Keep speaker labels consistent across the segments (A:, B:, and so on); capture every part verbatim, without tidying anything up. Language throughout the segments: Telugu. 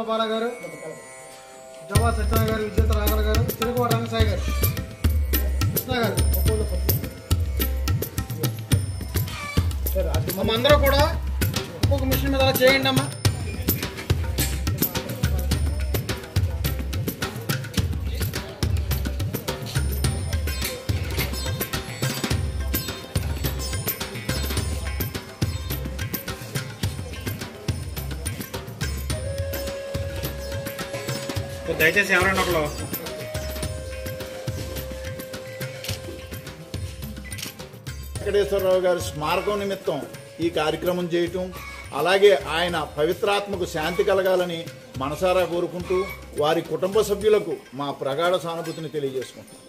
A: బాల గారు, జవా సత్యనారాయణ గారు, విజేత రాఘవ గారు, తిరుగువ రంగసాయి గారు, కృష్ణ గారు, అందరూ కూడా ఒక్కొక్క మిషన్ మీద అలా చేయండి అమ్మా.
B: దయచేసి ఎవరైనా ఒకళ్ళు
C: వెంకటేశ్వరరావు గారి స్మారకం నిమిత్తం ఈ కార్యక్రమం చేయటం, అలాగే ఆయన పవిత్రాత్మకు శాంతి కలగాలని మనసారా కోరుకుంటూ వారి కుటుంబ సభ్యులకు మా ప్రగాఢ సానుభూతిని తెలియజేసుకుంటాం.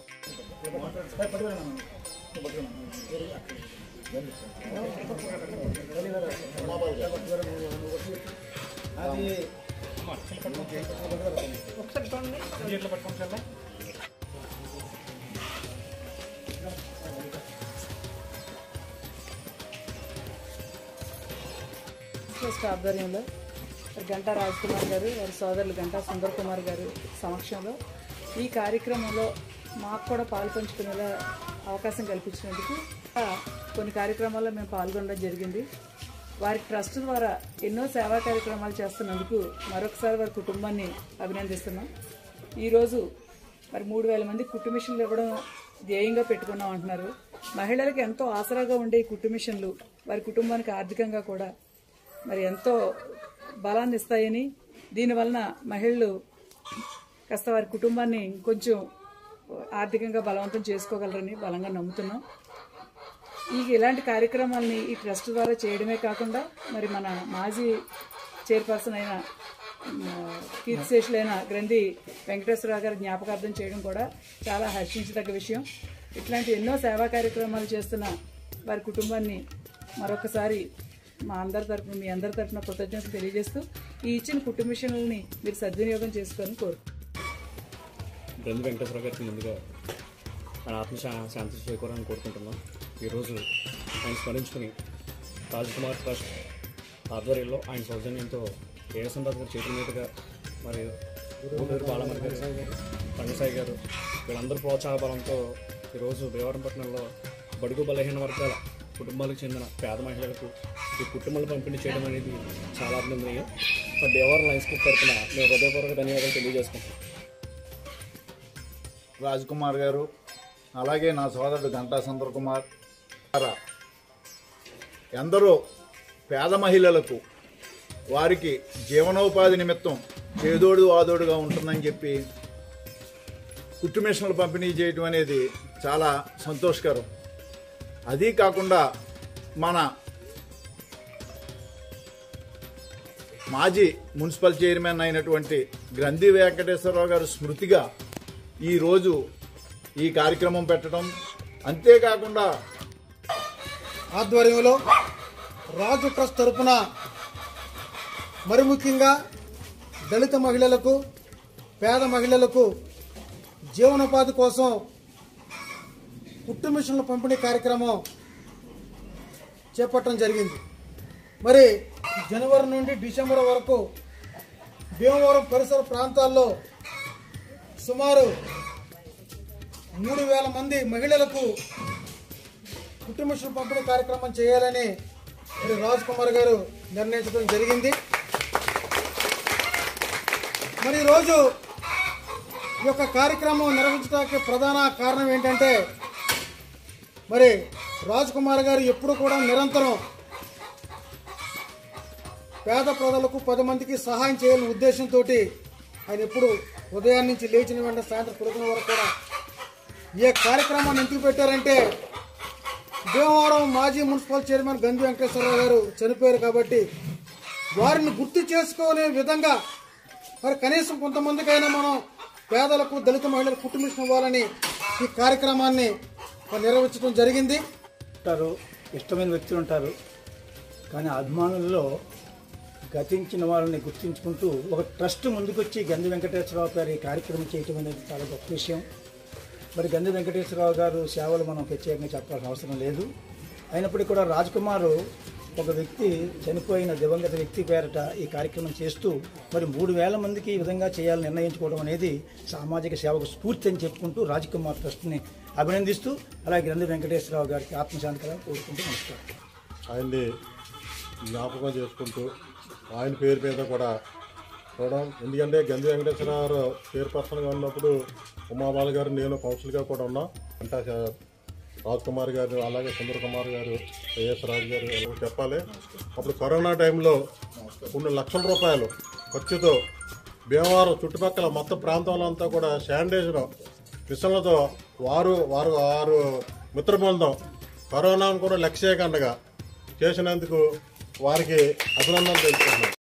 D: ట్రస్ట్ ఆధ్వర్యంలో గంటా రాజ్ కుమార్ గారు, వారి సోదరులు గంటా సుందర్ కుమార్ గారు సమక్షంలో ఈ కార్యక్రమంలో మాకు కూడా పాలు పంచుకునేలా అవకాశం కల్పించినందుకు కొన్ని కార్యక్రమాల్లో మేము పాల్గొనడం జరిగింది. వారి ట్రస్ట్ ద్వారా ఎన్నో సేవా కార్యక్రమాలు చేస్తున్నందుకు మరొకసారి వారి కుటుంబాన్ని అభినందిస్తున్నాం. ఈరోజు మరి మూడు వేల మంది కుట్టు మిషన్లు ఇవ్వడం ధ్యేయంగా పెట్టుకున్నాం అంటున్నారు. మహిళలకు ఎంతో ఆసరాగా ఉండే ఈ కుట్టు మిషన్లు వారి కుటుంబానికి ఆర్థికంగా కూడా మరి ఎంతో బలాన్ని ఇస్తాయని, దీనివలన మహిళలు కాస్త వారి కుటుంబాన్ని కొంచెం ఆర్థికంగా బలవంతం చేసుకోగలరని బలంగా నమ్ముతున్నాం. ఈ ఇలాంటి కార్యక్రమాలని ఈ ట్రస్ట్ ద్వారా చేయడమే కాకుండా మరి మన మాజీ చైర్పర్సన్ అయిన కీర్తిశేషులైన గ్రంథి వెంకటేశ్వరరావు గారి జ్ఞాపకార్థం చేయడం కూడా చాలా హర్షించదగ్గ విషయం. ఇట్లాంటి ఎన్నో సేవా కార్యక్రమాలు చేస్తున్న వారి కుటుంబాన్ని మరొకసారి మా అందరి తరఫున మీ అందరి తరఫున కృతజ్ఞతలు తెలియజేస్తూ ఈ ఇచ్చిన కుట్టు మిషన్లని మీరు సద్వినియోగం చేసుకొని కోరు.
E: గ్రంథి వెంకటేశ్వర గారికి ముందుగా ఆయన ఆత్మ శాంతి చేకూరాలని కోరుకుంటున్నాం. ఈరోజు ఆయన స్మరించుకుని రాజ్ కుమార్ ట్రస్ట్ ఆధ్వర్యంలో ఆయన సౌజన్యంతో ఏఎస్ఎంరాజు గారి చేతుల మీదుగా మరి ఊరూరు బాలమరి గారు, రంగసాయి గారు వీళ్ళందరూ ప్రోత్సాహ బలంతో ఈరోజు భీమవరంపట్నంలో బడుగు బలహీన వర్గాల కుటుంబాలకు చెందిన పేద మహిళలకు ఈ కుటుంబాలు పంపిణీ చేయడం అనేది చాలా అభినందనీయం. మరి దేవరం లయన్స్ క్లబ్ తరఫున మేము హృదయపూర్వక ధన్యవాదాలు తెలియజేసుకుంటాం.
C: రాజ్ కుమార్ గారు, అలాగే నా సోదరుడు గంటా సుందర్ కుమార్ ఎందరో పేద మహిళలకు వారికి జీవనోపాధి నిమిత్తం చేదోడు వాదోడుగా ఉంటుందని చెప్పి కుట్టు మిషన్లు పంపిణీ చేయటం అనేది చాలా సంతోషకరం. అదీ కాకుండా మన మాజీ మున్సిపల్ చైర్మన్ అయినటువంటి గ్రంథి వెంకటేశ్వరరావు గారు స్మృతిగా ఈరోజు ఈ కార్యక్రమం పెట్టడం, అంతేకాకుండా
A: ఆధ్వర్యంలో రాజు ట్రస్ట్ తరఫున మరి ముఖ్యంగా దళిత మహిళలకు, పేద మహిళలకు జీవనోపాధి కోసం కుట్టు మిషన్ల పంపిణీ కార్యక్రమం చేపట్టడం జరిగింది. మరి జనవరి నుండి డిసెంబర్ వరకు భీమవరం పరిసర ప్రాంతాల్లో సుమారు మూడు వేల మంది మహిళలకు కుట్టు మిషన్ పంపిణీ కార్యక్రమం చేయాలని మరి రాజ్ కుమార్ గారు నిర్ణయించడం జరిగింది. మరి ఈరోజు ఈ యొక్క కార్యక్రమం నిర్వహించడానికి ప్రధాన కారణం ఏంటంటే మరి రాజ్ కుమార్ గారు ఎప్పుడు కూడా నిరంతరం పేద ప్రజలకు పది మందికి సహాయం చేయాలనే ఉద్దేశంతో ఆయన ఎప్పుడు ఉదయం నుంచి లేచిన వెంటనే సాయంత్రం పడుకునే వరకు కూడా ఏ కార్యక్రమాన్ని ఎందుకు పెట్టారంటే భీమవరం మాజీ మున్సిపల్ చైర్మన్ గంధి వెంకటేశ్వరరావు గారు చనిపోయారు కాబట్టి వారిని గుర్తు చేసుకునే విధంగా మరి కనీసం కొంతమందికైనా మనం పేదలకు, దళిత మహిళలకు కుట్టు మిషన్ ఇవ్వాలని ఈ కార్యక్రమాన్ని నిర్వహించడం జరిగింది.
F: ఉంటారు ఇష్టమైన వ్యక్తులు ఉంటారు, కానీ అభిమానుల్లో గతించిన వాళ్ళని గుర్తించుకుంటూ ఒక ట్రస్ట్ ముందుకొచ్చి గంధి వెంకటేశ్వరరావు గారు ఈ కార్యక్రమం చేయటం అనేది చాలా గొప్ప విషయం. మరి గంధి వెంకటేశ్వరరావు గారు సేవలు మనం ప్రత్యేకంగా చెప్పాల్సిన అవసరం లేదు. అయినప్పటికీ కూడా రాజ్ కుమార్ ఒక వ్యక్తి చనిపోయిన దివంగత వ్యక్తి పేరట ఈ కార్యక్రమం చేస్తూ మరి మూడు వేల మందికి ఈ విధంగా చేయాలని నిర్ణయించుకోవడం అనేది సామాజిక సేవకు స్ఫూర్తి అని చెప్పుకుంటూ రాజ్కుమార్ ట్రస్ట్ని అభినందిస్తూ అలాగే గ్రంథి వెంకటేశ్వరరావు గారికి ఆత్మశాంతి కలగాలని కోరుకుంటూ నమస్కారం.
G: ఆయన్ని జ్ఞాపకం చేసుకుంటూ ఆయన పేరు మీద కూడా చూడడం. ఎందుకంటే గంధి వెంకటేశ్వరరావు చైర్పర్సన్గా ఉన్నప్పుడు ఉమాబాల గారు నేను కౌన్సిల్గా కూడా ఉన్నాం. అంటే రాజ్ కుమార్ గారు అలాగే సుందర్ కుమార్ గారు ఏఎస్ రాజు గారు చెప్పాలి. అప్పుడు కరోనా టైంలో కొన్ని లక్షల రూపాయలు ఖర్చుతో భీమవరం చుట్టుపక్కల మొత్తం ప్రాంతంలో అంతా కూడా శానిటైజర్ మిషన్లతో వారు వారు వారు మిత్ర బృందం కరోనాను కూడా లక్ష్యకండగా చేసినందుకు వారికి అభినందనలు తెలుపుతున్నాను.